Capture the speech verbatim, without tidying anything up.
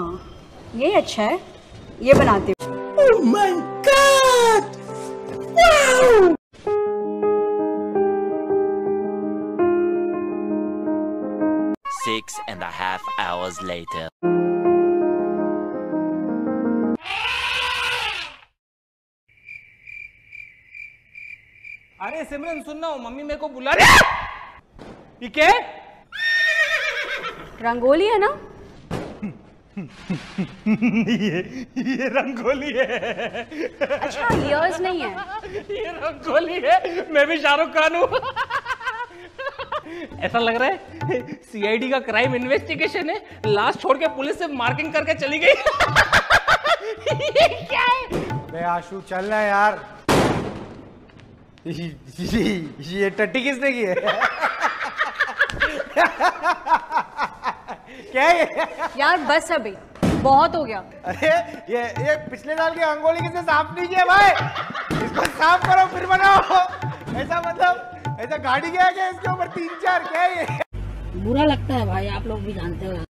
हाँ ये अच्छा है, ये बनाती हूँ। Oh my God! Wow! Six and a half hours later. अरे सिमरन सुन ना, मम्मी मेरे को बुला रही है। ये क्या है? रंगोली है ना? ये ये रंगोली है। अच्छा ईयर्स नहीं है। ये रंगोली है, मैं भी शाहरुख खान हूँ। ऐसा लग रहा है सीआईडी का क्राइम इन्वेस्टिगेशन है, लास्ट छोड़ के पुलिस से मार्किंग करके चली गई। ये क्या है? बे आशु चल ना यार। ये टट्टी किसने की है? क्या है यार बस अभी बहुत हो गया। अरे ये ये पिछले साल की रंगोली किसने साफ नहीं किया भाई? इसको साफ करो फिर बनाओ। ऐसा मतलब ऐसा गाड़ी गया क्या इसके ऊपर तीन चार? क्या है ये? बुरा लगता है भाई, आप लोग भी जानते हो।